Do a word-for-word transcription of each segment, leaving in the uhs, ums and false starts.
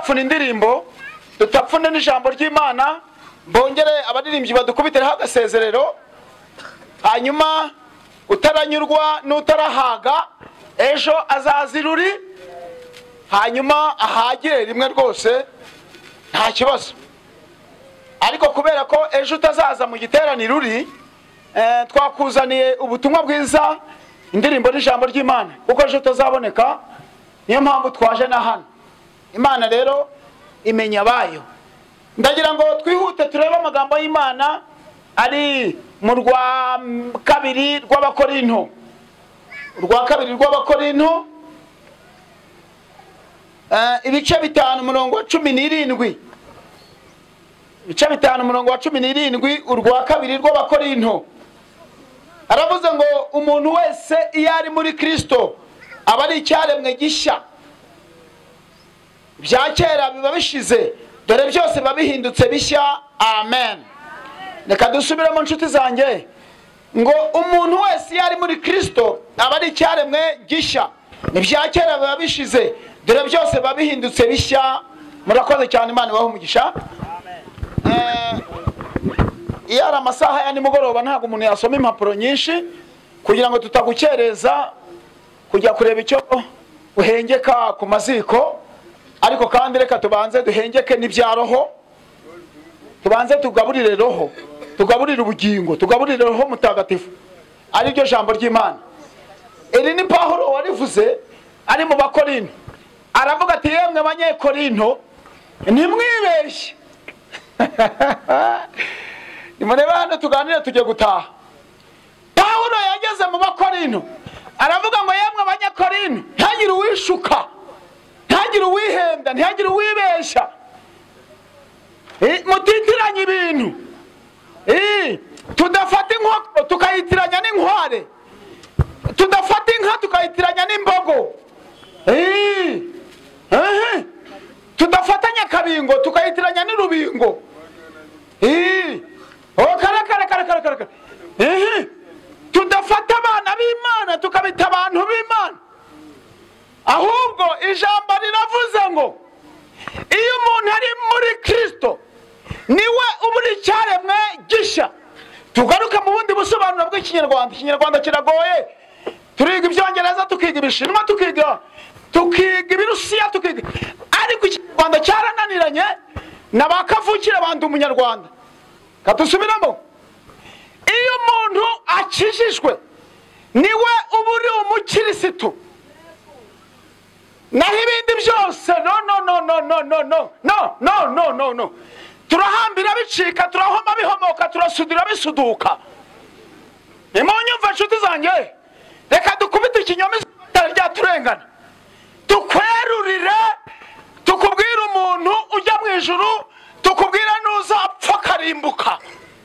tutapfuna indirimbo, tutapfuna n'ijambo ry'Imana, bongere abaririmbyi badukubitiraho agasezerero. Hanyuma utaranyurwa n'utarahaga ejo azaziruri, hanyuma ahagire rimwe rwose nta kibazo. Ariko kubera ko ejo utazaza mu giteraniro uri, eh, twakuzaniye ubutumwa bwiza, indirimbo n'ijambo ry'Imana, kuko ejo utazaboneka, niyo mpamvu twaje na hano. Imana rero imenya bayo. Ndagira ngo twihute turebe amagambo y'Imana ari mu rwa kabiri rw'Abakorinto. Urwa kabiri rw'Abakorinto, uh, ibice bitanu umurongo wa cumi n'irindwi. Ibice bitanu umurongo wa cumi n'irindwi, urwa kabiri rw'Abakorinto. Aravuze ngo umuntu wese iyo ari muri Kristo aba ari icyaremwe gishya. Bya kera biba bishize, dore byose biba bihindutse bishya. Amen. Reka dusubire mu nshuti zanjye ngo umuntu wese iyo ari muri Kristo aba ari icyaremwe gishya. Ibya kera biba bishize, dore byose biba bihindutse bishya. Murakoze cyane, Imana ibahe umugisha. Eh, iyo ari amasaha ya nimugoroba ntabwo umuntu yasoma impapuro nyinshi kugira ngo tutagukereza kujya kureba icyo uhengeka ku maziko. Ariko kandi reka tubanze duhengeke n'ibya roho, tubanze tugaburire roho, tugaburire ubugingo, tugaburire roho mutagatifu, ari ryo jambo ry'Imana. Iri ni Pawulo warivuze ari mu Bakorinto, aravuga ati yemwe Abanyekorinto ntimwibeshye. Nimurebe hano tuganire tujye gutaha. Pawulo yageze mu Bakorinto aravuga ngo yemwe Abanyekorinto ntihagire uwishuka, ntihagire uwihenda, ntihagire uwibeshya, mutitiranye ibintu. Tudafata inkoko tukayitiranya n'inkware, tudafata inka tukayitiranya n'imbogo, tudafata nyakabingo tukayitiranya n'urubingo. Tudafata abana b'Imana tukabita abantu b'Imana. Ahubwo ijambo riravuze ngo iyo umuntu ari muri Kristo niwe uburi cyaremwe gishya. Tugaruka mu bundi busobanuro bw'Ikinyarwanda. Ikinyarwanda kiragoye, turiga Ibyongereza, tukiga Ibishinwa, tukiga tukiga Ibirusiya, tukiga, ariko Ikinyarwanda cyarananiranye n'abakavukira bandi umunyarwanda. Katusubiramo, iyo umuntu akijijwe niwe uburi umukirisitu. Naho ibindi byose no no no no no no no no no no no no turahambira bicika, turahoma bihomoka, turasudira bisuduka. Nimunyumva nshuti zanjye, reka dukubite ikinyoma rya turengana, tukwerurire, tukubwira umuntu ujya mu ijuru, tukubwira n'uzapfa karimbuka.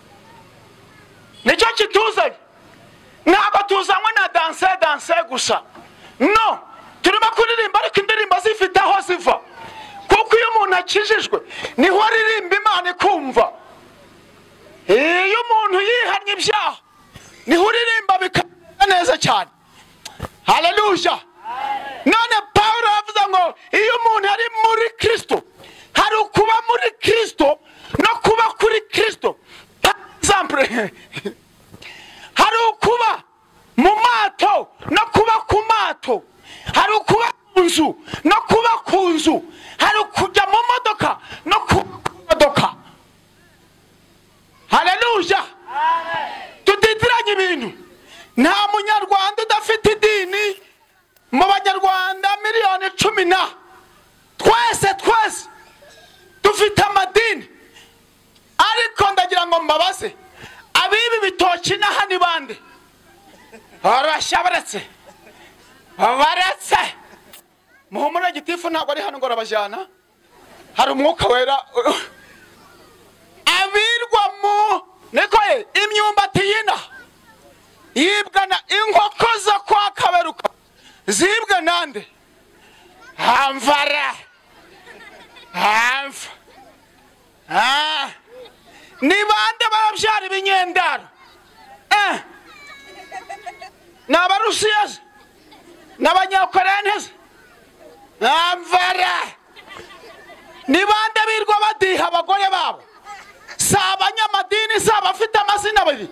Nicyo kituzanye, ntabwo tuzanywe na danse danse gusa. No, turimo kuririmba ariko indirimbo zifite aho ziva, kuko iyo umuntu akijijwe niho aririmba Imana ikumva. Iyo umuntu yihannye ibyaha niho uririmba bikagenda neza cyane. Haleluya. None Pawulo yavuze ngo iyo umuntu ari muri Kristo, hari ukuba muri Kristo no kuba kuri Kristo. Example, hari ukuba mu mato no kuba ku mato, hari ukuba ku nzu no kuba ku nzu, hari ukujya mu modoka no kuba ku modoka. Haleluya. Tutitiranye ibintu. Nta munyarwanda udafite idini mu Banyarwanda miliyoni cumi na, twese twese dufite amadini. Ariko ndagira ngo mbabaze abibi bitoki n'aha ni bande? Arashya baretse, baretse. Muhumura gitifu ntabwo ari hano ngo arabajyana, hari umwuka wera. Abirwa mu niko ye imyumbati yina yibwana inkoko za kwa Kaberuka zibwa nande? Hamvara, hamva. Ah, ni bande barabyara ibinyendaro? Eh, n'Abarusiya, n'Abanyakoreya, Hamvara. ni bande birwa badiha abagore babo? Si abanyamadini, si abafite amazina abiri?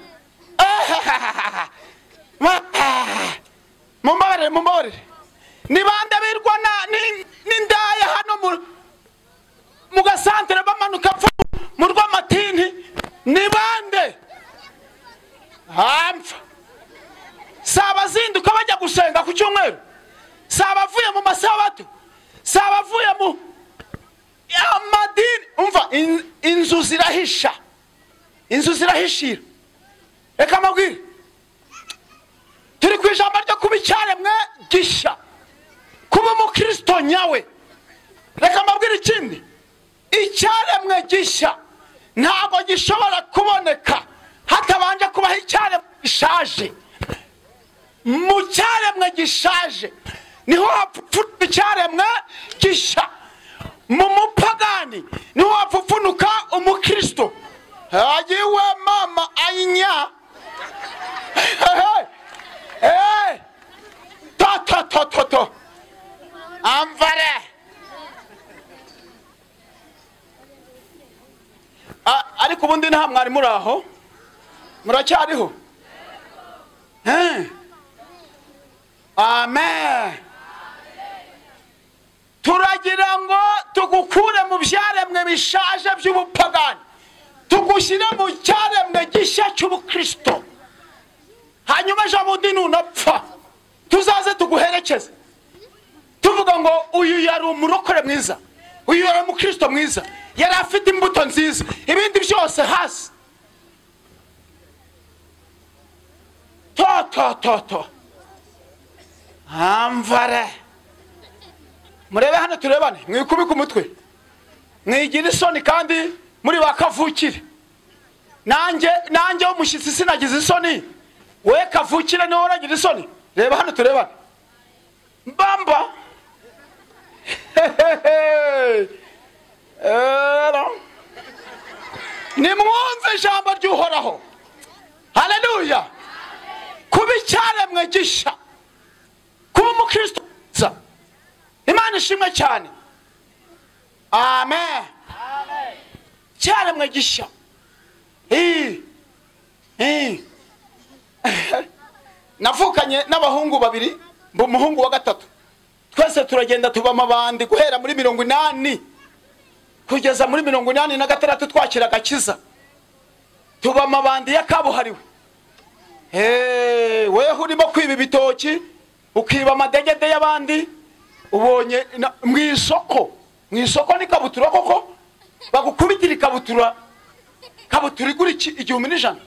Mumbabarire, mumbabarire. Ni bande birwa n'indaya hano mu gasantere bamanuka mu Rwamatini? Ni bande? Hampfa. Si abazinduka bajya gusenga ku cyumweru? Si abavuye mu masabato? Si abavuye mu amadini? Umva, inzu zirahisha, inzu zirahishira. Reka mabwire, turi ku ijambo ryo kuba icyaremwe gishya, kuba umukristo nyawe. Reka mabwire ikindi, icyaremwe gishya ntabwo gishobora kuboneka hatabanje kubaho icyaremwe gishaje. Mu cyaremwe gishaje niho hapfupfunuka icyaremwe gishya. Mu mupagani niho hapfupfunuka umukristo. Agiwe mama ayinya. Eh, to to to to to. Amvare. Ariko ubundi nta mwari muri aho? Muracyariho? Eh. Amen. Turagira ngo tugukure mu byaremwe bishaje by'ubupagani, tugushyire mu cyaremwe gishya cy'ubukristo. Hanyuma jabundi nunapfa tuzaze tuguherekeze tuvuga ngo uyu yari umurokore mwiza, uyu yari umukristo mwiza, yari afite imbuto nziza, ibindi byose hasi. To to to to. Amvare. Murebe hano turebane, mwikubika umutwe, mwigira isoni kandi muri bakavukire. Nanjye nanjye umushyitsi sinagize isoni, we kavukire niwe uragira isoni. Reba hano turebane. Mbamba. Nimwumve ijambo ry'Uhoraho. Haleluya. Kuba icyaremwe gishya, kuba umukristo. Imana ishimwe cyane. Amen. Amen. Cyaremwe gishya. Eh. Eh. Navukanye n'abahungu babiri, mbu umuhungu wa gatatu. Twese turagenda tuba amabandi guhera muri mirongo inani kugeza muri mirongo inani na gatandatu twakira agakiza. Tuba amabandi ya kabuhariwe. Eh, weho urimo kwiba ibitoki, ukiba amadegede y'abandi. Ubonye mu isoko, mu isoko ni kabutura koko, bagukubitira ikabutura, kabutura igura igihumbi n'ijana.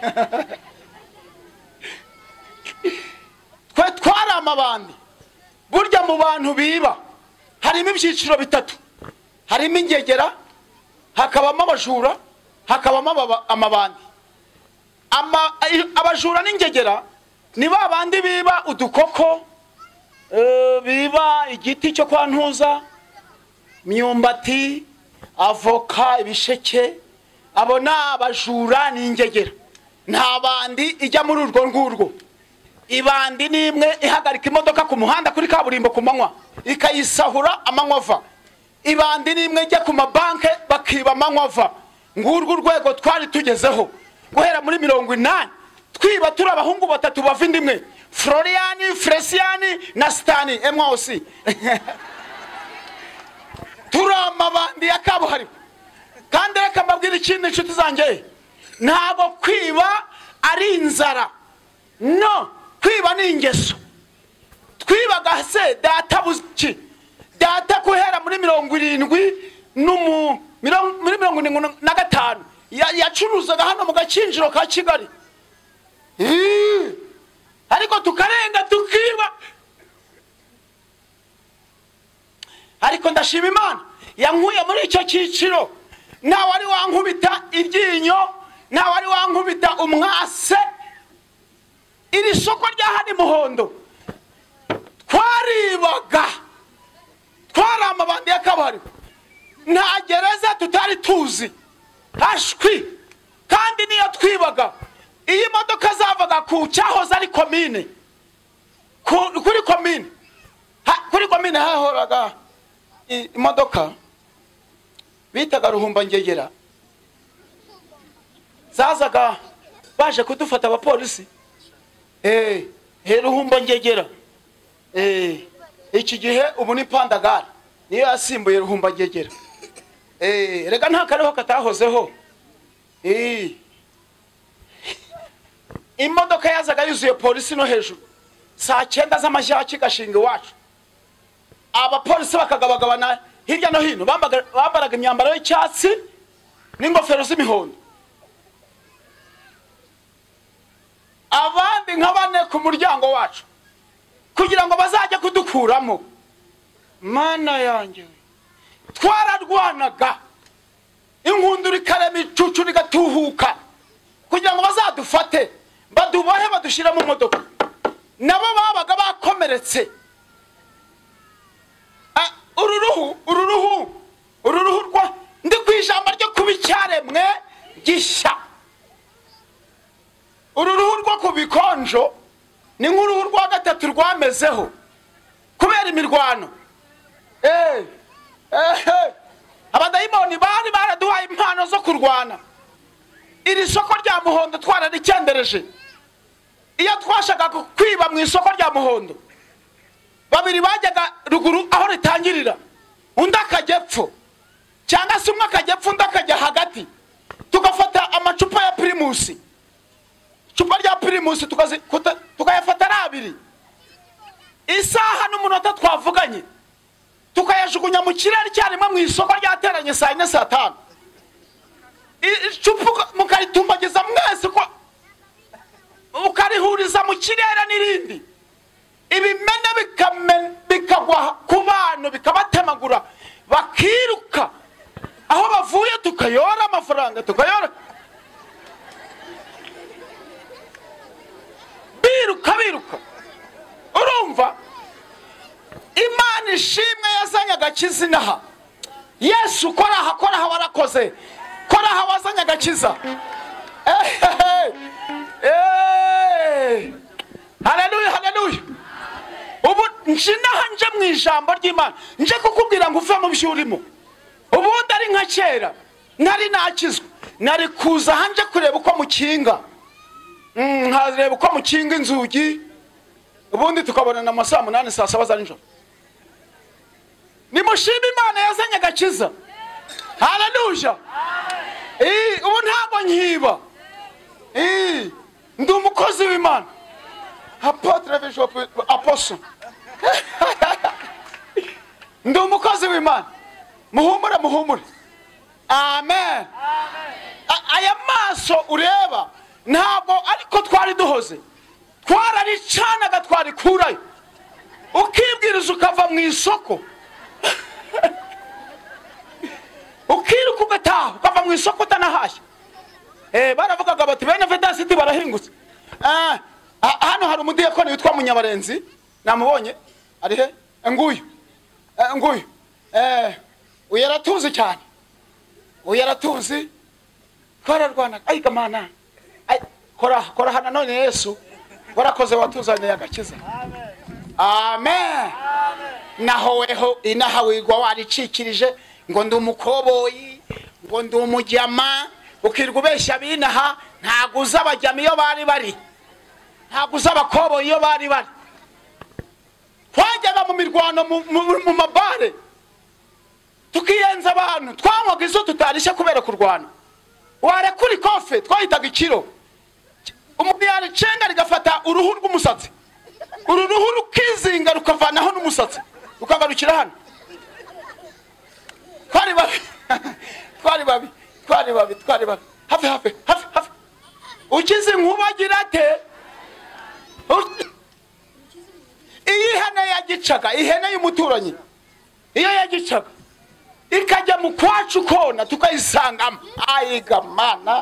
Twe twari amabandi. Burya mu bantu biba harimo ibyiciro bitatu, harimo ingegera, hakabamo abajura, hakabamo amabandi. Ama abajura n'ingegera ni ba bandi biba udukoko, Uh, biba igiti cyo kwa Ntuza, myumbati, avoka, ibisheke. Abo na abajura n'ingegera. Nta bandi ijya muri urwo ngurwo. Ibandi ni imwe ihagarika imodoka ku muhanda kuri kaburimbo ku manywa ikayisahura amanywa ava. Ibandi ni imwe ijya ku mabanke bakiba amanywa ava. Ngurwo urwego twari tugezeho guhera muri mirongo inani, twiba turi abahungu batatu bava indimwe, Floriani, Fresiani na Stani Emwausi. Turamabandi ya kabuhariwe. Kandi reka mbabwira ikindi inshuti zanjye, ntabwo kwiba ari inzara. No, kwiba ni ingeso. Twibaga se data buki. Data kuhera muri mirongo irindwi n'umu muri mirongo irindwi na gatanu yacuruzaga hano mu Gakinjiro ka Kigali. Ariko tukarenga tukiba. Ariko ndashima Imana yankuye muri icyo cyiciro. Nawe ari wankubita iryinyo, nawe ari wankubita umwase. Iri soko rya hani Muhondo twaribaga, twari amabandi ya kabari. Nta gereza tutari tuzi, hashwi. Kandi niyo twibaga, iyi modoka zavaga ku cyahoze ari komine, kuri komine, kuri komine hahoraga imodoka bitaga Ruhumba Ngegera zazaga baje kudufata abapolisi. Eh, he Ruhumba Ngegera. Eh, iki gihe ubu ni Pandagara niyo yasimbuye Ruhumba Ngegera. Eh, rega nta kareho katahozeho. Eh, imodoka yazaga yuzuye polisi no hejuru saa cyenda z'amajyaki gashinga iwacu. Abapolisi bakagabagabana hirya no hino bambaraga imyambaro y'icyatsi n'ingofero z'imihondo. Abandi nk'abane ku muryango wacu kugira ngo bazajye kudukuramo. Mana yanjye twararwanaga inkundura ikarema icucu rigatuhuka kugira ngo bazadufate badubohe badushira mu modoka. Nabo babaga bakomeretse. Ururuhu ururuhu ururuhu rwa ndi kwijamba ryo kubicyaremwe gisha. Ururuhu rwo kubikonjo ni nk'uruhu rwa gatatu rwamezeho kubera imirwano. Eh eh abadayimoni bari baraduhaye impano zo kurwana. Iri soko rya Muhondo twararikendereje. Iyo twashaka kwiba mu isoko rya Muhondo babiri bajyaga ruguru aho ritangirira undi akajyepfo cyangwa se umwe akajyepfo undi akajya hagati tugafata amacupa ya Primus. Icupa rya Primus tukazi tukayafata ari abiri isaha n'umunota twavuganye tukayajugunya mu kirere cyarimwe mu isoko ryateranye saa ine saa tanu. Icupa mukaritumbagiza mwese ko ukarihuriza mu kirere n'irindi ibimene bikamen bikagwa ku bantu bikabatemagura bakiruka aho bavuye tukayora amafaranga tukayora biruka biruka. Urumva Imana ishimwe yazanye agakiza inaha. Yesu kora aha kora aha warakoze kora aha wazanye agakiza. Eh eh haleluya haleluya. Ubu njina hanje mu ijambo ry'Imana nje kukubwira ngo uve mu byurimo. Ubundi ari nka kera nari nakizwe nari kuza hanje kureba uko mukinga. Mm nkareba uko mukinga inzugi ubundi tukabona na masaa munani saa saba za nijoro. Nimushime Imana yazanye agakiza. Haleluya. Eh ubu ntabwo nkiba. Eh ndi umukozi w'Imana. Apotre Bishop Apostle. Ndi umukozi w'Imana. Muhumure muhumure. Amen. Aya maso ureba ntabwo ariko twari duhoze. Twararicanaga twari kurayo. Ukibwiriza ukava mu isoko. Ukiruka ugataha ukava mu isoko utanahashye. Eh baravugaga bati bene Vedasiti barahingutse. Ah hano hari umudiyakoni witwa Munyabarenzi namubonye ari he nguyu nguyu eh uyaratuzi cyane uyaratuzi twararwana ay kamana ay kora kora hana none Yesu warakoze watuzanye agakiza. Amen. Naho weho inaha wigwa waricikirije ngo ndi umukoboyi ngo ndi umujyama ukirwa ubeshya binaha ntago uzabajyama iyo bari bari ntago uzabakoboyi iyo bari bari. Twajyaga mu mirwano mu mabare tukiyenza abantu twanywaga izo tutarishe kubera kurwana. Ware kuri kofe twahitaga ikiro umuntu yaricenga rigafata uruhu rw'umusatsi uruhu rukizinga rukavanaho n'umusatsi ukagarukira hano. Twari babi twari babi twari babi twari babi hafi hafi hafi hafi ukize nkubagira ate iyi hene yagicaga ihene y'umuturanyi iyo yagicaga ikajya mu kwacu kona tukayisangamo ayiga mana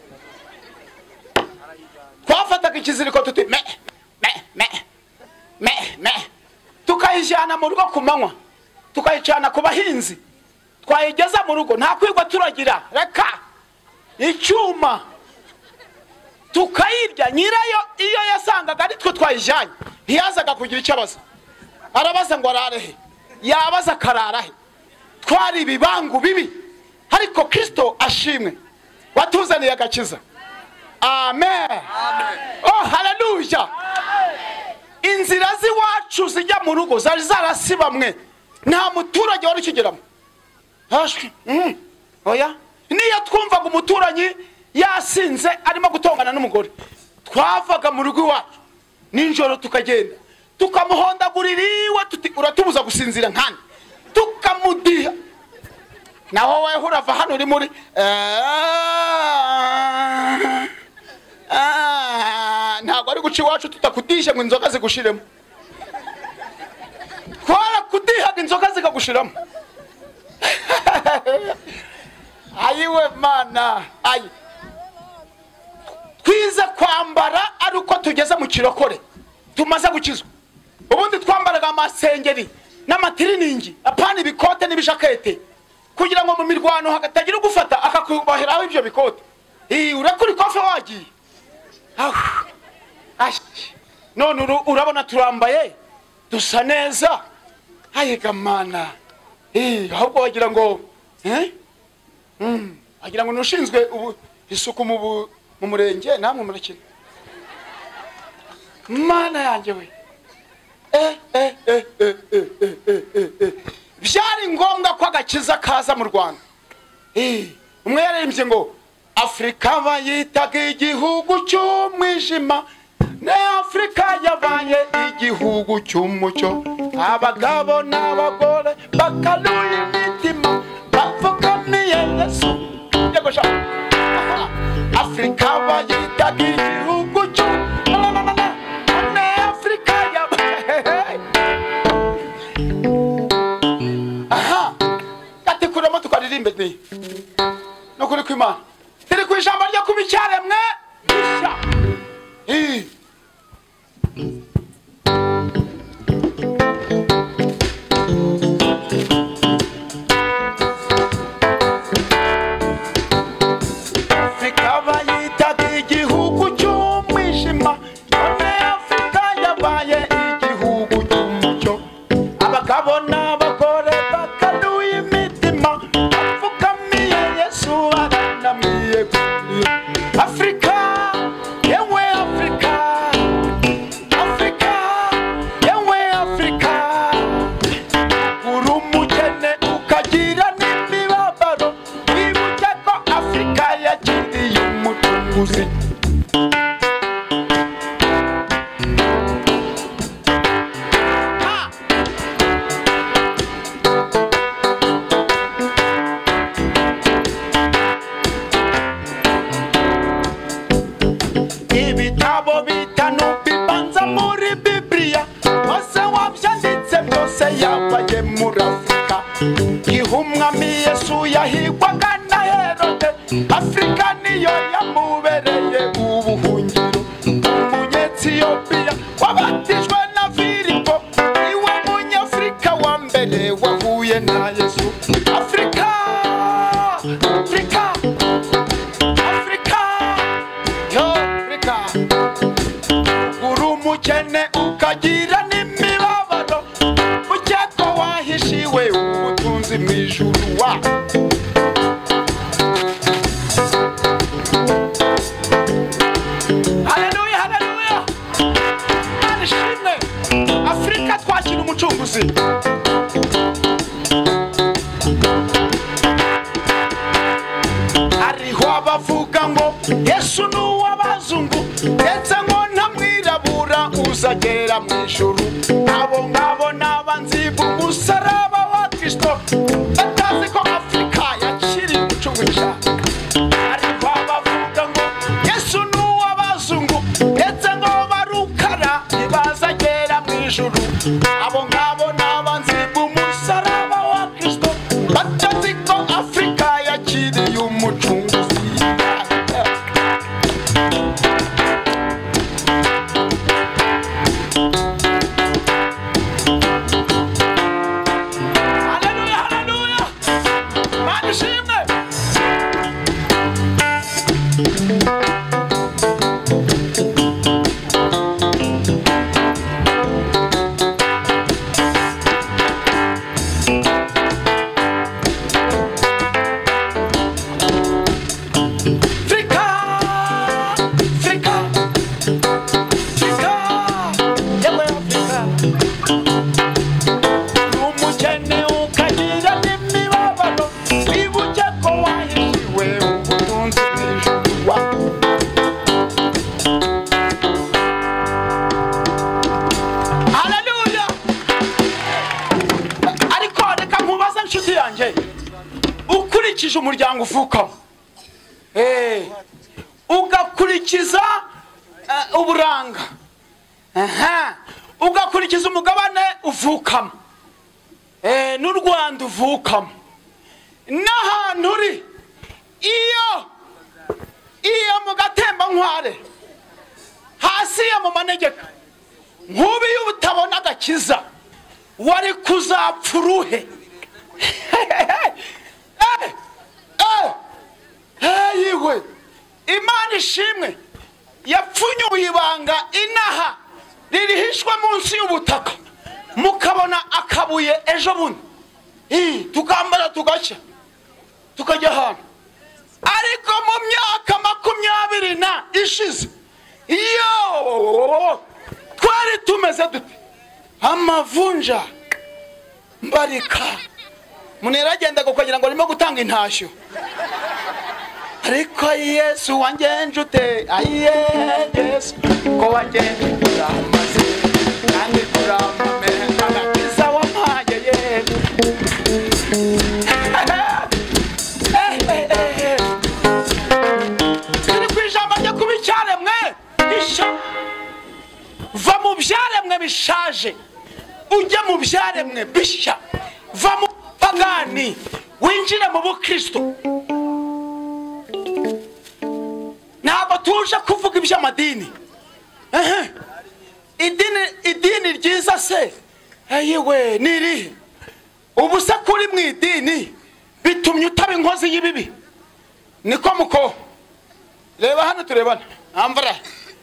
twafataga ikiziriko tuti me me me me me tukayijyana mu rugo kumanywa tukayicana ku bahinzi twayigeza mu rugo nta kwigwa turagira reka icyuma tukayirya. Nyirayo iyo yasangaga ari twe twayijyanye ntiyazaga kugira icyo abaza arabaza ngo ararehe yabaza kararahe. Twari ibibangu bibi ariko Kristo ashimwe watuzaniye agakiza. Amen. Oh haleluya. Inzira ziwacu zijya mu rugo zari zarasibamwe, nta muturage wari ukigeramo. Hashwe mm. Oya niyo twumvaga umuturanyi yasinze arimo gutongana n'umugore, twavaga mu rugo iwacu ninjoro tukagenda tukamuhondagurira iwe, tuti uratubuza gusinzira nkani, tukamudiha. Naho wewe urava hano uri muri ntabwo ari guca iwacu tutakudishe ngo inzoga zigushiremo. Twara kudihaga inzoga zikagushiramo. Ayiwe mana, ayi twize kwambara ari uko tugeze mu kirokore tumaze gukizwa. Ubundi twambaraga amasengeri n'amatiriningi, apana ibikote n'ibishakete, kugira ngo mu mirwano hagatagira ugufata akakubahiraho ibyo bikote. Eh urakuri kofe wagiye. Ah none urabona turambaye dusa neza. Ayiga mana, eh ahubwo wagira ngo eh mm agira ngo nushinzwe ubu isuku mu mu murenge namwe murakina. Mana yanjye we. Eh eh eh eh eh eh byari ngombwa ko agakiza kaza mu Rwanda. Eh umwe yaririmbye ngo Afrika bayitaga igihugu cy'umwijima, ne Afrika yabaye igihugu cy'umucyo, abagabo n'abagore bakaluye imitima bapfukamiye Yesu. Yego sha Afrika bayitaga igihugu cy'umwijima, ne Afrika yabaye. Aha kati kuramo tukaririmbe ni no kuri kwimana tiri ku ijambo ryo kubicyaremwe bisha. Eh Afrika bayitaga igihugu cy'umwijima, none Afrika yabaye igihugu cy'umucyo, abagabo n'abagore bakaluye imitima bapfukamiye Yesu aranamiye. Afrika yewe Afrika, Afrika yewe Afrika, uri umukene ukagira n'imibabaro, wibuke ko Afrika yakiriye umucunguzi. Ibitabo bitanu bibanza muri Bibiliya, bose wabyanditse byose yabaye muri Afrika. Umwami Yesu yahigwaga na Herode, Afrika niyo yamubereye ubuhungiro. Umunyetiyopiya wabatijwe na Filipo, iwe munyafrika wa mbere wahuye na Yesu. Afrika, Afrika, Afrika, yo Afrika, uri umukene ukagira n'imibabaro, ukeko wahishiwe ubutunzi mu ijuru wa. Haleluya, haleluya. Arishimwe Afrika twakira umucunguzi. Hariho abavuga ngo Yesu ni uw'abazungu, ndetse ngo ntamwirabura uzagera mu ijuru. Abo ngabo n'abanzi b'umusaraba wa Kristo, batazi ko Afrika yakiriye umucunguzi. Hariho abavuga ngo Yesu ni uw'abazungu, ndetse ngo barukara ntibazagera mu ijuru. Abo ngabo n'abanzi b'umusaraba wa Kristo, batazi ko Afrika yakiriye umucunguzi. Haleluya, haleluya. Mana ishimwe. ukurikije umuryango uvukamo, eh ugakurikiza uh, uburanga, aha ugakurikiza umugabane uvukamo, eh n'u Rwanda uvukamo, n'ahantu uri. Iyo iyo mu Gatemba Nkware hasi ya mu manegeka, nkubi y'ubutabona agakiza, wari kuzapfa uruhe. Yiwe Imana ishimwe yapfunyuye ibanga inaha ririhishwa munsi y'ubutaka, mukabona akabuye ejo bundi tukambara tugacya tukajya ahantu. Ariko mu myaka makumyabiri na ishize, iyo twari tumeze dute amavunja mbarika, muneragendaga kugira ngo arimo gutanga intashyo. Ariko Yesu wangenje ute, aye Yesu ko wangenje uramaze kandi uramumera agakiza wampaye ye. Turi kwijambo ryo kuba icyaremwe gisha, va mu byaremwe bishaje ujye mu byaremwe bishya, va mu pagani winjire mu bukristo. Ntabwo tuje kuvuga iby'amadini, ehe idini idini ryiza se ayiwe niri ubusa kuri mu idini bitumye utaba inkozi y'ibibi. Niko muko reba hano turebana amvara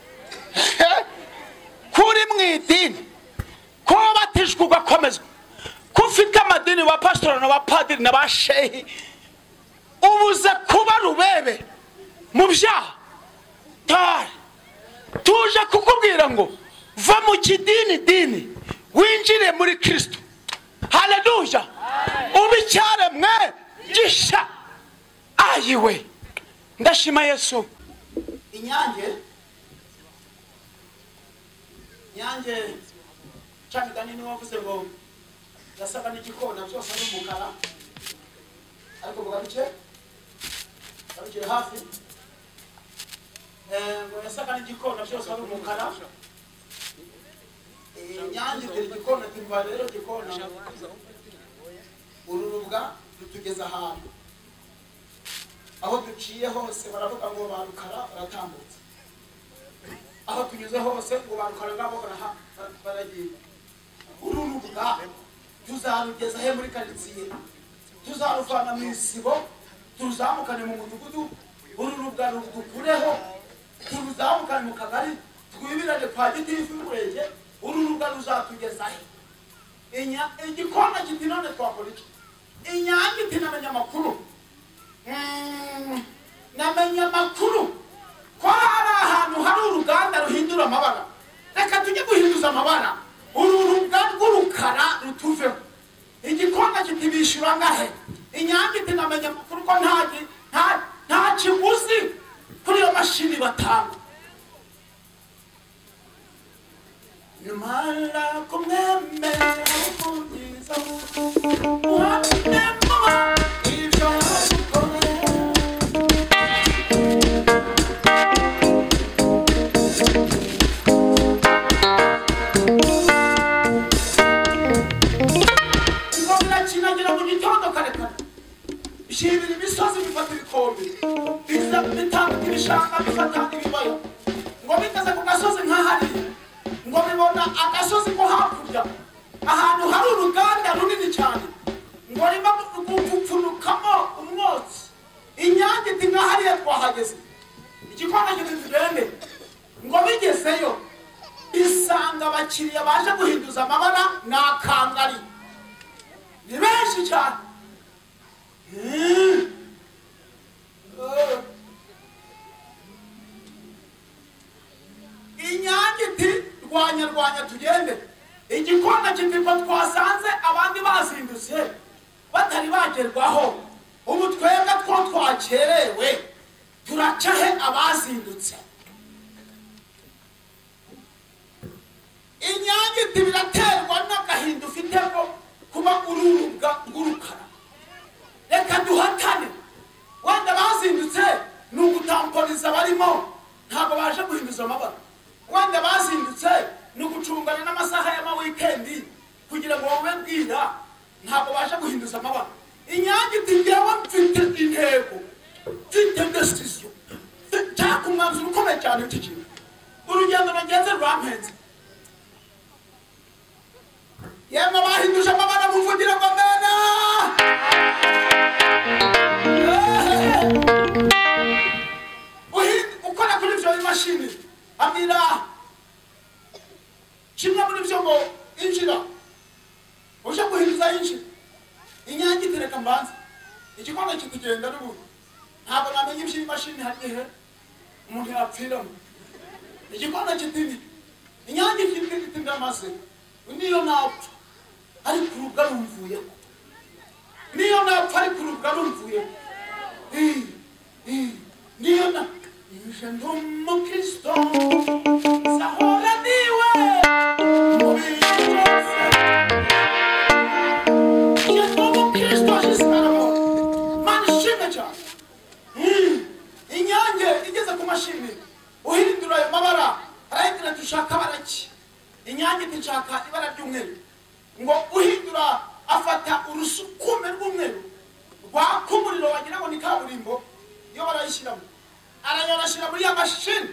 kuri mu idini ko batijwe ugakomezwa, ko ufite amadini wa pastor na ba padiri na ba shehi, ubuze kuba rubebe mu byaha. Tuje kukubwira ngo va mu kidini dini winjire muri Kristo. Haleluya, ubicyaremwe gisha. Ayiwe ndashima Yesu. Inyange Nyange cyangwa ni wavuze ngo yasaga n'igikona byose ari umukara, ariko bugaruke bugaruke hafi, eh ngo yasaga n'igikona byose ari umukara. Nyange dore igikona timba rero igikona ururubwa rutugeza ahantu, aho duciye hose baravuga ngo barukara baratambutse, aho tunyuze hose ngo barukara ngabo baragiye. Ururubwa tuzarugeza he muri karitsiye, tuzaruvana mu isibo tuzamukane mu mudugudu, ururubwa rudukureho tuzamukane mu kagari twibirane kwa gitifu y'umurenge, ururubwa ruzatugeza he. Inya igikona kitinone twakora iki? Inyange tinamenya makuru, mm namenya makuru ko hari ahantu hari uruganda ruhindura amabara. Reka tujye guhinduza amabara, ururubwa rw'urukara rutuveho. Igikona kitibishura ngahe? Inyange tinamenya makuru ko ntaji nta nta kiguzi kuri iyo mashini batanga. Numara kumeme ufungiza uhamema ibyo ukore. Ngomba kinagira mu gitondo kare kare, ishibira imisozi bifata ibikombe, biza bitanga ibishaka bifata ibibayo, ngo bitaze ku gasozi nk'ahari, ngo bibona agasozi ko hakurya ahantu hari uruganda runini cyane, ngo riba gupfunukamo umwotsi. Inyange iti nk'ahariya twahageze, igikona kitugende, ngo bigezeyo isanga abakiriya baje guhinduza amabara n'akangari ni benshi cyane. Inyange iti rwanya rwanya tugende. Igikona kitiko twasanze abandi bazindutse batari bagerwaho, ubu twebwe two twakerewe turaca he abazindutse. Inyange iti biraterwa n'agahinda ufite ko kuba ururubwa rw'urukara. Reka duhatane guhinduza amabara wenda bazindutse no gucungana n'amasaha y'ama weekend kugira ngo wowe bwira ntabwo baje guhinduza amabara inyange itingewe mfite intego mfite decision cyakumwanzura ukomeye cyane cy'iki urugendo nagenze rwampenze yemwe bahinduje amabara muvugira ngo mena ukora kuri ibyo imashini amira kimwe muri byo ngo injira uje guhinduza injira inyange itereka mbanza igikona kitugenda n'ubundi ntabwo namenye ibyo imashini hari ihe umuntu yapfiramo igikona kitini inyange kitini ndamaze niyo napfa ari kurubwa rumvuye niyo napfa ari kurubwa rumvuye eh eh niyo na je ndomo Kristo sahora niwe mubiyose je ndomo Kristo jisaramo manishime cyane inyange igeze ku mashini uhindura ayo mabara aragira dushaka baraki inyange tinshaka ibara ry'umweru ngo uhindura afata urusukume rw'umweru rwa kumuriro wagira ngo ni kaburimbo yo barayishyiramo arayorashira muri ya mashini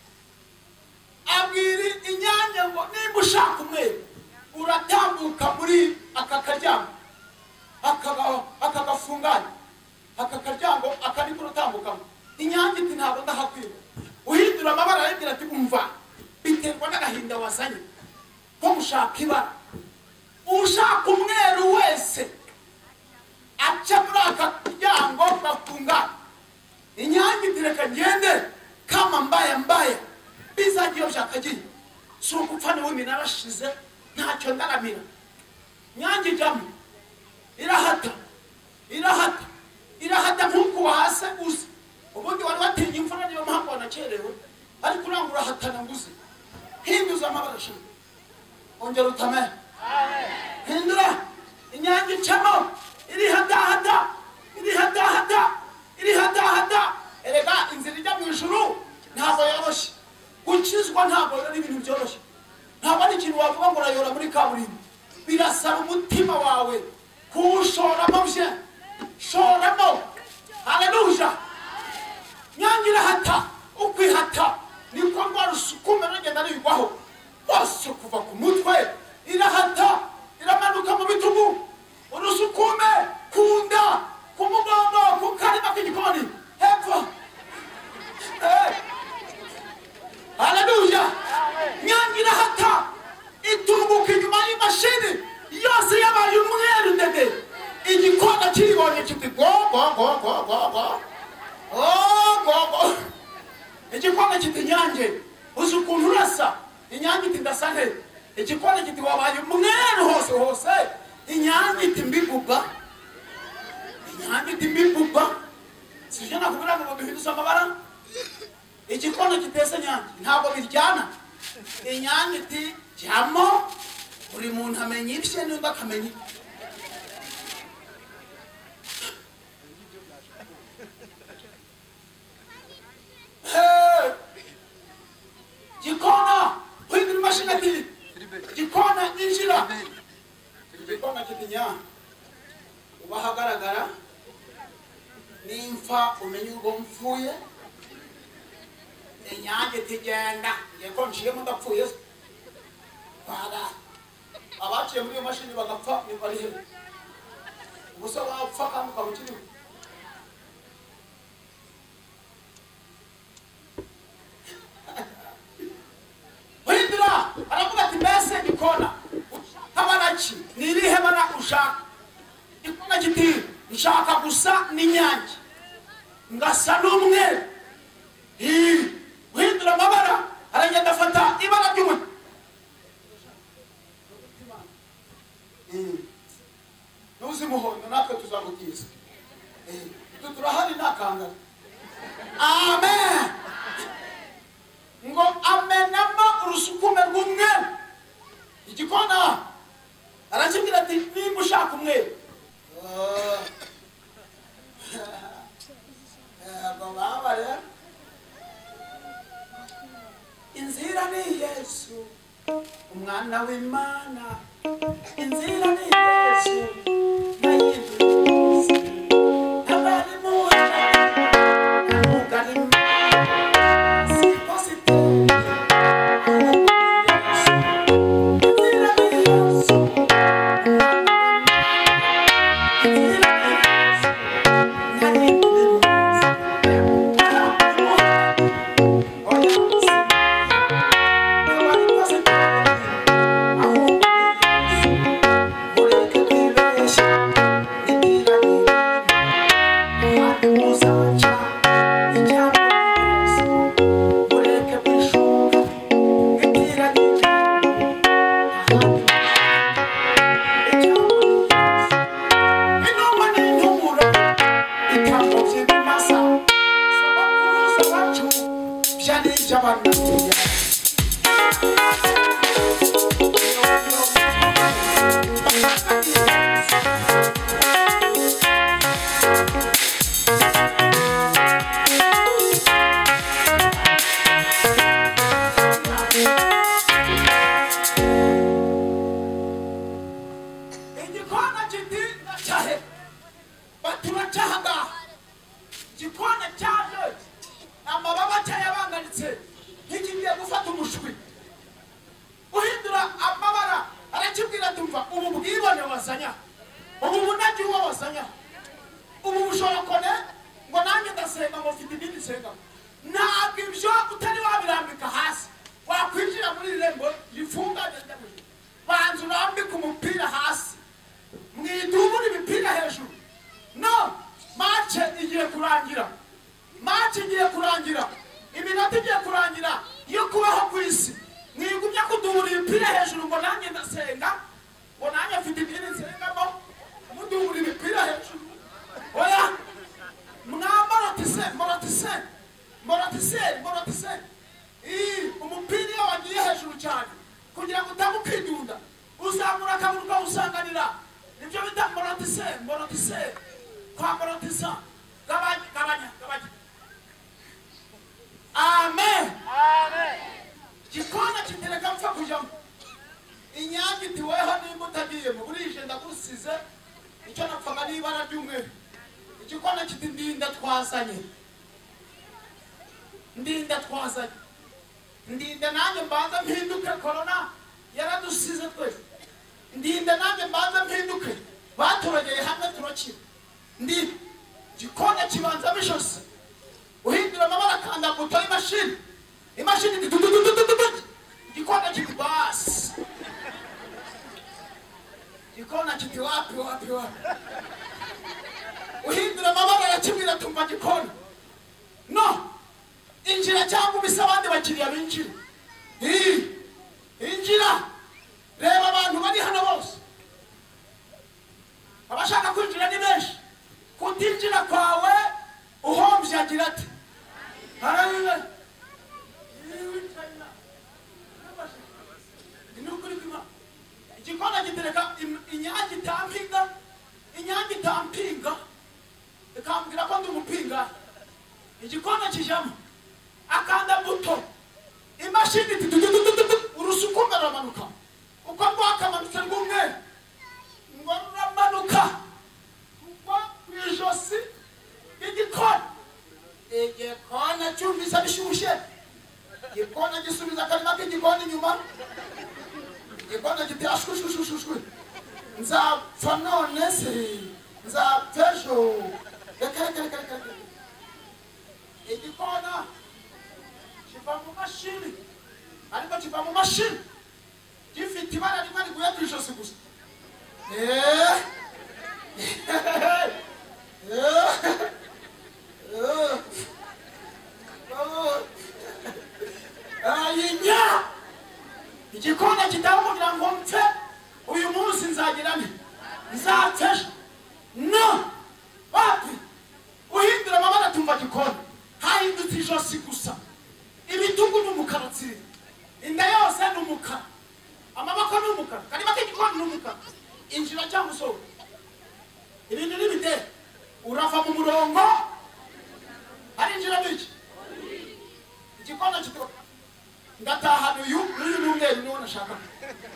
abwiri inyange ngo nimba ushaka umweru uratambuka muri aka karyango akagafunganya aka karyango akari kurutambukamo inyange iti ntabwo ndahakwiba uhindura amabara aragira ati umva biterwa n'agahinda wazanye ko gushaka ibara ushaka umweru wese aca muri aka karyango gafunganya inyange direka ngende kama mbaya mbaya bizagiyo byakagiye so gupfa niwe minarashize ntacyo ndaramira nyange jamu irahata irahata irahata nkuko wahase uzi ubundi wari watinye imfura niyo mpamvu wanakerewe ariko urangura hatana nguzi hinduza amabara shimwe ongera utame hindura inyange camo iri hada hada iri hada hada iri hada hada erega inzira ijya mu ijuru ntabwo yoroshye gukizwa ntabwo ari ibintu byoroshye ntabwo ari ikintu wavuga ngo urayora muri kaburimbo birasaba umutima wawe kuwushoramo bye shoramo haleluya nyangira hata ukwihata niko rwa rusukume rugenda rwigwaho bose kuva ku mutwe irahata iramanuka mu bitugu urusukume kunda kumugongo kukarima k'igikoni hepfo haleluya nyangira hata itunguka inyuma y'imashini yose yabaye umweru ndende igikona kiribonye kiti go go go go go go oh go go igikona kiti nyange uzi ukuntu urasa inyange iti ndasa nte igikona kiti wabaye umweru hose hose inyange iti mbiguba inyange iti mbiguba sije nakubwira ngo bihinduza amabara igikona kitese nyange ntabwo biryana inyange iti jamo buri muntu amenye ibye n'undi akamenya gikona uhindura imashini ati gikona injira gikona kitinya ubahagaragara nimfa umenye ubwo mfuye inyange tigenda yeko nshiyemo ndapfuye bada abaciye muri iyo mashini bagapfa ni bari he ubusa wapfa kandi ukabukiriho windura aravuga ati mbese gikona habaraki nirihe bara ushaka gikona kiti nshaka gusa n'inyange ngasa n'umweru windura amabara aragenda afata ibara ry'umwe nuzi muhondo natwe tuzagutiza tu turahari nakangana amen ngo amenamo urusukume rw'umweru igikona arakibwira ati nimba ushaka umweru mwana w'Imana inzira ni Yesu nayiduze abari mu mugari si positive inzira ni Yesu inzira ni Yesu nayiduze ngataha uyu n'uyu n'umweru niwo nashaka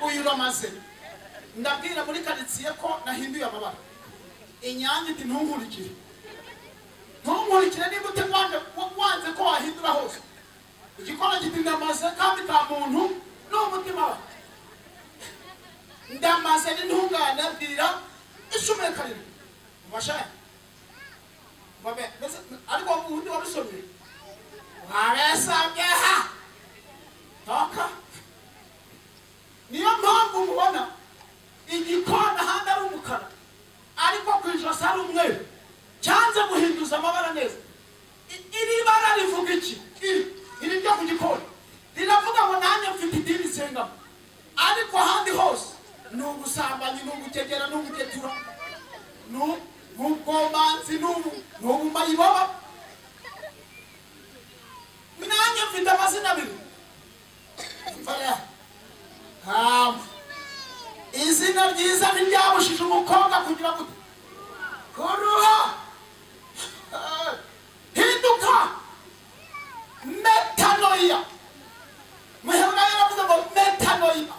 uyu ramaze ndabwira muri karitsiye ko nahinduye amabara inyange iti ntunkurikire ntunkurikire niba utegwanje wanze ko wahindura hose igikora kiti ndamaze kandi ka muntu n'umutima we ndamaze n'intungane bwira icumi karindwi mubashaya babe ariko ubundi wabisomye waresabyeha toka niyo mpamvu mubona igikona handi ari umukara ariko ku ijosi ari umweru cyanze guhinduza amabara neza iri bara rivuga iki iri ryo ku gikona riravuga ngo nanjye mfite idini nsengamo ariko ahandi hose ni ubusambanyi ni ugutegera ni ugutetura ni ubwomanzi ni ubumayiboba nanjye mfite amazina abiri izina ryiza ntiryabushije umukobwa kugira ngo kuruha hinduka metanoia muhebwa yaravuze ngo metanoia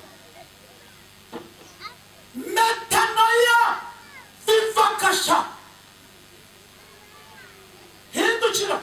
metanoia vivakasha hindukira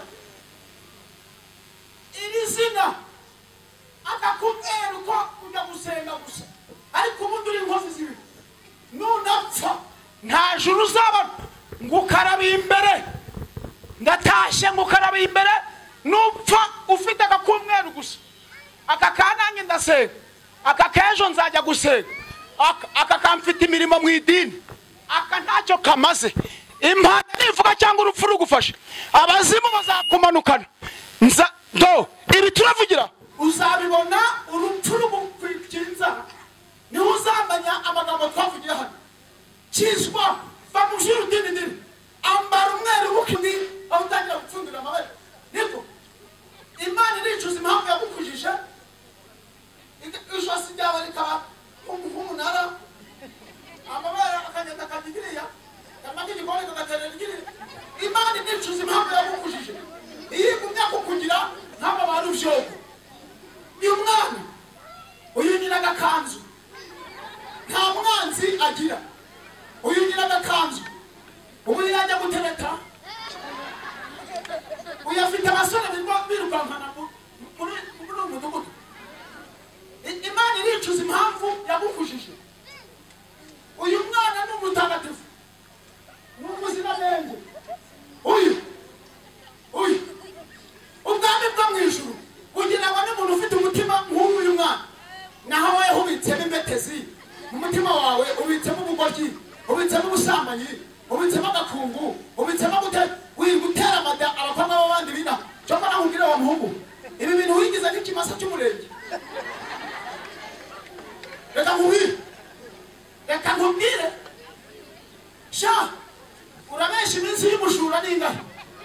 iri zina akakubwira uko ujya gusenga gusa ariko ubundi uri inkozi zibi nunapfa nta juru uzabona ngo ukarabe imbere ndatashe ngo ukarabe imbere nupfa ufite agakumweru gusa aka kanange ndasenga aka kejo nzajya gusenga aka kamfite imirimo mu idini aka ntacyo kamaze impanda nivuga cyangwa urupfu rugufashe abazimu bazakumanukana nza do ibi turavugira uzabibona urupfu rugukwikinza niho uzamenya amagambo twavugira hano kiswa bamushira udini dini ambara umweru bukini aho utangira gupfundura amabere niko imana iricuza impamvu yagukujije ijosi ryawe rikaba nk'umunara amabere akagenda akagiriya amagi igikoni kagaterera igiriya imana iricuza impamvu yagukujije iyo igumya kukugira ntabwo bari uvyogo uyu mwana uyu nyina agakanzu nta mwanzi agira uyu nyina agakanzu ubu yajya gutereta uyu afite abasore birukankana muri uyu mudugudu imana iricuza impamvu yagukujije uyu mwana ni umutagatifu ni umuziranenge uyu uyu ubwami bwo mu ijuru kugira ngo n'umuntu ufite umutima nk'uyu mwana naho wowe ubitsemo imbetezi mu mutima wawe ubitsemo ubugoryi ubitsemo ubusambanyi ubitsemo agakungu ubitsemo gutera amada abakobwa b'abandi bina cyangwa nakubwira wa muhungu ibi bintu wigize nk'ikimasa cy'umurenge reka nkubwire reka nkubwire sha urabesha iminsi y'umushura n'ingahe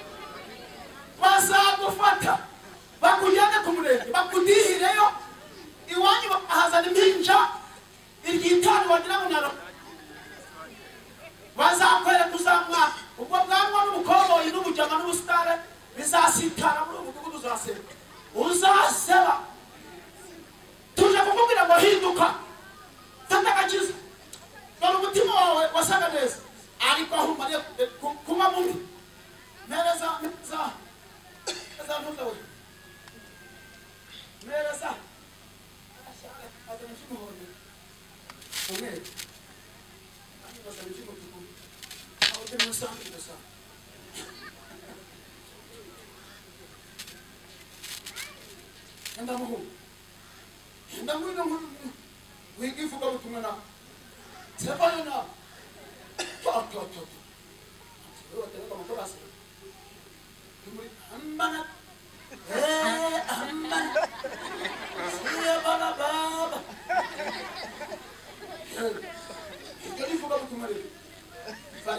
bazagufata bakujyane ku murenge bakudihireyo iwanyu bahazana impinja iryitanu wagira ngo naro bazakwereka uzamwa ubwo bwanwa n'ubukoboyi n'ubujyama n'ubusitare bizasitara muri ubu mudugudu uzaseba uzaseba tuje kukubwira ngo hinduka fata agakiza dore umutima wawe wasaga neza ariko aho umariye kuba mubi mereza mereza mereza ntuza we mereza adana cy'umuhondo umwe kandi basaba cy'umutuku aho turi musanzwe gusa ndamuhu ndamuhu ndamuhu wigifuka butumwa na sebana na toto toto yo teleka mukabase muri ambana eh ambana siya baba baba wigifuka butumwa le fara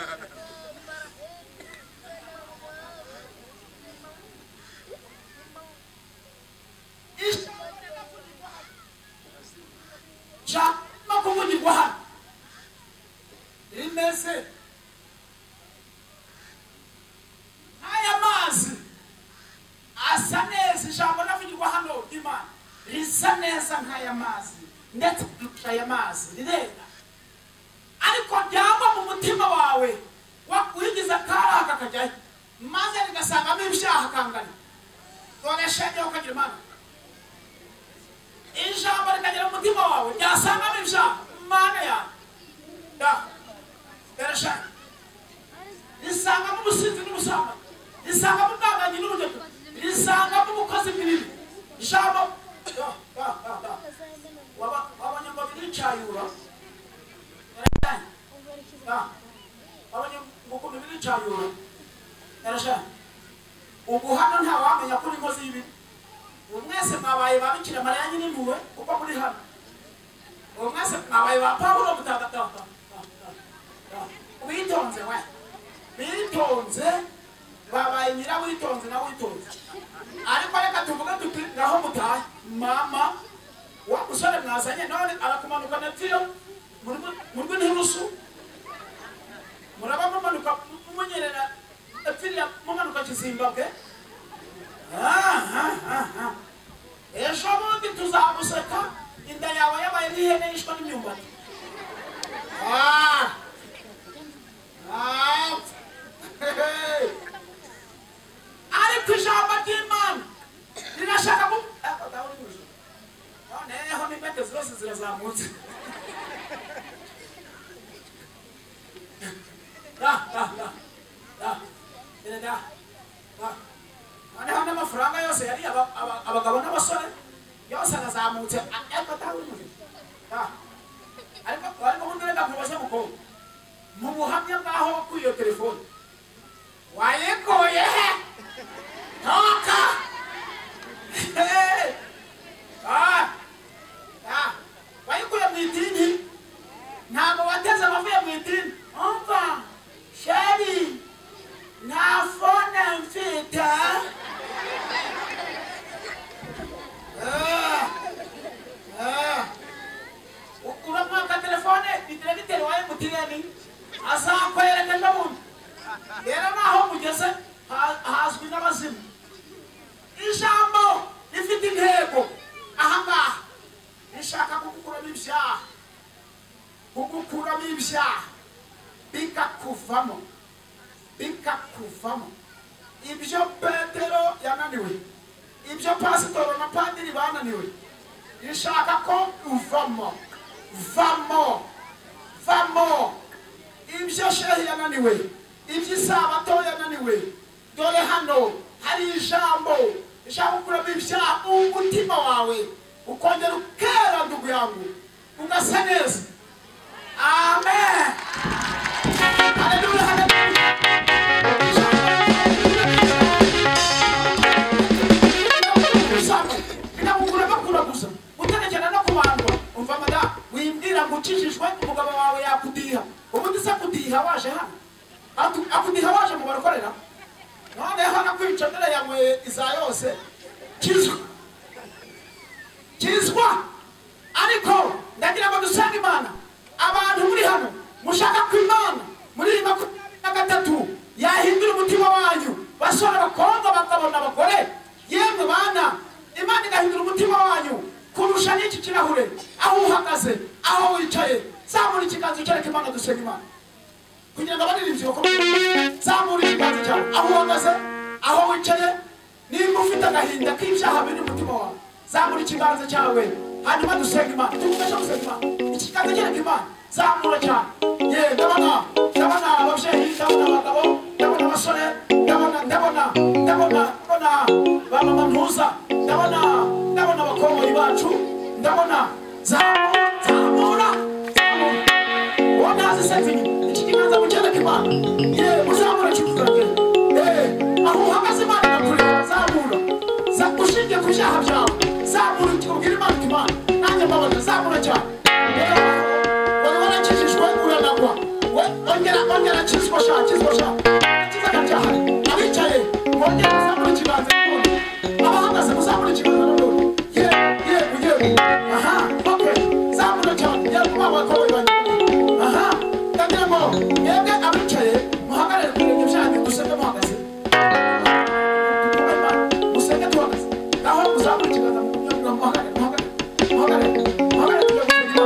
ja makumuni kwa rimeze aya mazi asa neza ijambo navugirwa hano imana risa neza nk'aya mazi ndetse aya mazi rirera ariko byangwa mu mutima wawe wakwigiza karaka kajyayo maze rigasangamo ibyaha kangana dore shenge ukagira imana ijambo rikagera mu mutima wawe ryasangamo ibyaha mana yawe da dore shenge risangamo ubusinzi n'ubusambanyi risangamo ubwanganyi n'ubudodo risangamo ubukozi bw'ibibi ijambo wabonye ngo biricayura wabonye ngo ukuntu biricayura yarashaka ubu hano ntawamenya kuri inkozi y'ibibi ubu mwese mwabaye ba Bikira Mariya nyine impuhwe kuko muri hano ubu mwese mwabaye ba Pawulo mutagatifu witonze we bitonze babaye nyira witonze na witonze ariko reka tuvuge tuti naho mutaye mama wa usore mwazanye none arakumanuka na tiyo muri n'inturusu muraba mumanuka mumenyerera epfiriya mumanuka Kizimbabwe ejo bundi tuzaguseka inda yawe yabaye n'ihene yishwa n'imyumbati ariko ijambo ry'Imana rirashaka ko noneho n'impeke zose zirazamutse noneho n'amafaranga yose yari abagabo n'abasore yose arazamutse ariko atawunyuze ariko ariko ubundi reka nkubaze mukobwa mu buhamya bwaho wakuye iyo telefone wayikuye he toka wayikuye mu idini ntabwo wateze amavuye mu idini umva sheri nta fone mfite uramwaka telefone ni diregiteri wa M T N azakwereka n'ubundi rero naho mugeze hazwi n'abazimu ijambo rifite intego ahangaha rishaka kugukuramo ibyaha kugukuramo ibyaha bikakuvamo bikakuvamo ibyo Petero yananiwe ibyo pasitoro na padiri bananiwe rishaka ko uvamo vamo vamo ibyo shehi yananiwe iby'isabato yananiwe dore hano hari ijambo rishaka kukuramo ibyaha umutima wawe ukongera ukera ndugu yangu ugasa neza amen haleluya haleluya inakugura bakura gusa utegekena no kubandwa umva mada wimbwira ngo ukijijwe umugabo wawe yakudiha ubundi se kudiha waje hano akudiha waje mu barakorera noneho nakwica mbere yamwe iza yose kizwa kizwa ariko ndagira ngo dusanga Imana abantu muri hano mushaka ku Imana muri makumyabiri na gatatu yahindura umutima wanyu basore bakobwa bakabona abagore yemwe bana Imana igahindura umutima wanyu kurusha n'iki kirahure aho uhagaze aho wicaye zamura ikiganza cyareka Imana dusenga Imana kugira ngo abaririmbyi bakomeze zamura ikiganza cyawe aho uhagaze aho wicaye nimba ufite agahinda k'ibyaha biri umutima wawe zamura ikiganza cyawe hanyuma dusenga Imana tugufasha gusenga Imana ikiganza cyareka Imana zamura cyane ye ndabona ndabona ababyeyi ndabona abagabo ndabona abasore ndabona ndabona ndabona ndabona ba mama ntuza ndabona ndabona abakomoyi bacu ndabona zamura zamura wona hazisetingi iki kiganza mucyareka Imana ye muzamura kikugange eh aho uhagaze Imana nakureba zamura zakushinge ku byaha byawe zamura ukubwira Imana Imana nanjye mbabona zamura cyane ongera ongera kizwa sha kizwa sha kiza kajahari abicaye ongera zamura ikiganza n'ubundi abahagaze muzamura ikiganza n'ubundi ye ye uye aha okay zamura cyane ye mama ko wibanye aha ndagira ngo yebwe abicaye muhagarare ku bintu byanyu dusenge muhagaze musenge tuhagaze naho muzamura ikiganza muhagarare muhagarare muhagarare muhagarare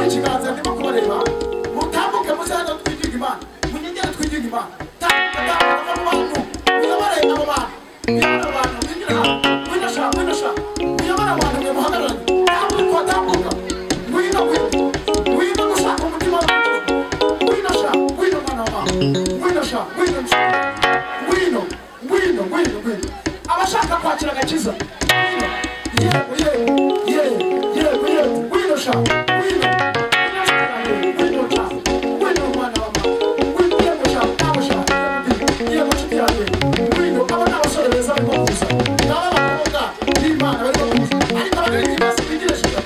muri kiganza ndimo kubareba mutambuke muzana twigiga Imana munyengere twigiga Imana tambuka mu bantu muyobore abo bantu muyobore abantu binjira winasha winasha muyobore abantu mwe muhagararanye tambuka tambuka mwino mwino gushaka umutima winasha wino mwana wa winasha wino wino wino wino wino abashaka kwakira agakiza yego yego yego yego yego wino sha wino wino cha wino mwana wa wino yego sha nabo sha yego chiti yake wino abana basore beza barimo kuza naba bakobwa n'Imana barimo kuza ariko abageni basi bigire shika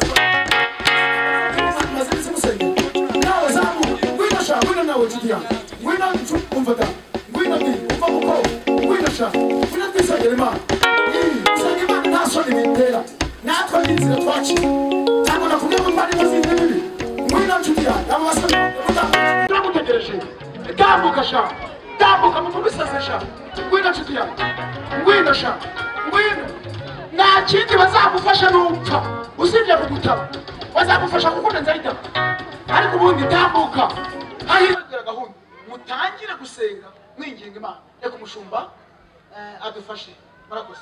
mazisi musenge nawe zamu wino sha wino nawe chiti yake wino umvata wino bi umva muko wino sha wino twisagere Imana isanga Imana ntasoni bitera natwe n'inzira twaciye cyangwa nakubwiye ngo twari mazindi bibi ngwino nshuti yanjye abo basore turagutegereje tambuka sha tambuka mu kubisase sha ngwino nshuti yanjye ngwino sha ngwino nta kindi bazagufasha n'upfa usibye kugutaba bazagufasha kukunenza itaba ariko ubundi tambuka hahiragera gahunda mutangire gusenga mwinginga Imana reka umushumba adufashe murakoze.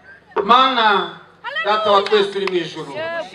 Mana data wa twese uri mu ijuru,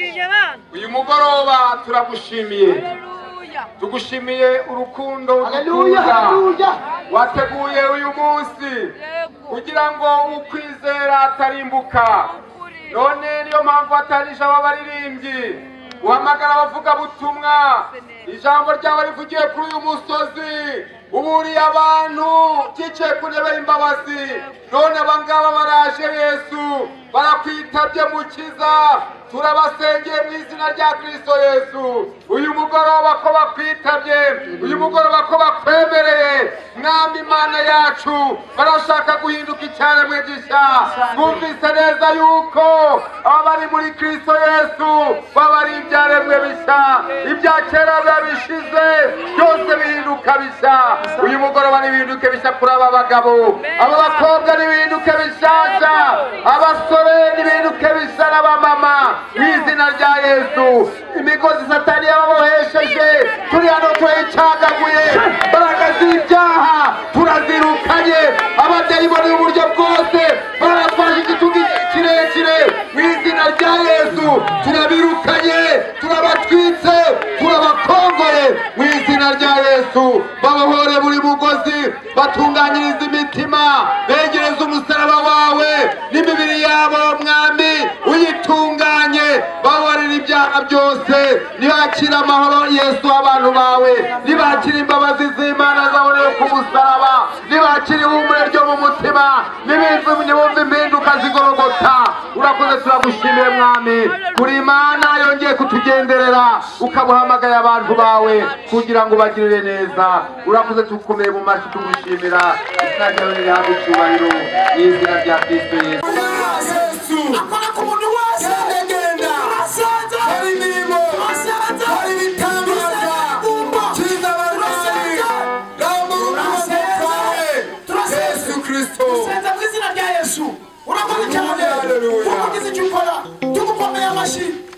uyu mugoroba turagushimiye, tugushimiye urukundo haleluya wateguye uyu munsi kugira ngo ukwizera atarimbuka. None niyo mpamvu atarije ababaririmbyi uhamagara abavuga butumwa, ijambo ryawe rivugiye kuri uyu musozi uburiye abantu cyicaye ku ntebe y'imbabazi. None abangaba baraje Yesu, barakwitabye Mukiza, turabasengeye mu izina rya Kristo Yesu. Uyu mugoroba ko bakwitabye, uyu mugoroba ko bakwemereye Mwami Imana yacu, barashaka guhinduka icyaremwe gishya. Bumvise neza yuko abari muri Kristo Yesu baba ari ibyaremwe bishya, ibya kera biba bishize byose bihinduka bishya. Uyu mugoroba nibihinduke bishya kuri aba bagabo, aba bakobwa nibihinduke bishyashya, abasore nibihinduke bishya n'abamama mu izina rya Yesu. Imigozi Satani yababohesheje turi hano turayicagaguye, imbaraga z'ibyaha turazirukanye, abadayimoni b'uburyo bwose baratwaje igitugu kirekire mu izina rya Yesu turabirukanye, turabatwitse, turabakongoye mu izina rya Yesu. Babohore buri mugozi, batunganyiriza imitima, begereza umusaraba wawe n'imibiri yabo Mwami uyitunganye, babarira ibyaha byose, nibakira amahoro Yesu abantu bawe, nibakira imbabazi z'Imana zaboneye ku musaraba, nibakira ihumure ryo mu mutima, nibumve impinduka zigorogota. Urakoze turagushimiye Mwami, kuri Imana yongeye kutugenderera ukabuhamagaye abantu bawe kugira ngo bagirire neza. Urakoze tukomeye mu mashi tugushimira, izina ryawe rihabwe icyubahiro mu izina rya Kristo Yesu. akora ku muntu wese agenda asanze hari imirimo asanze hari ibitangaza kiza abarwayi turamukaye Yesu Kristo tusenze mu izina rya Yesu. Urakoze cyane, tukugize icyo ukora, tugukomeye amashyi.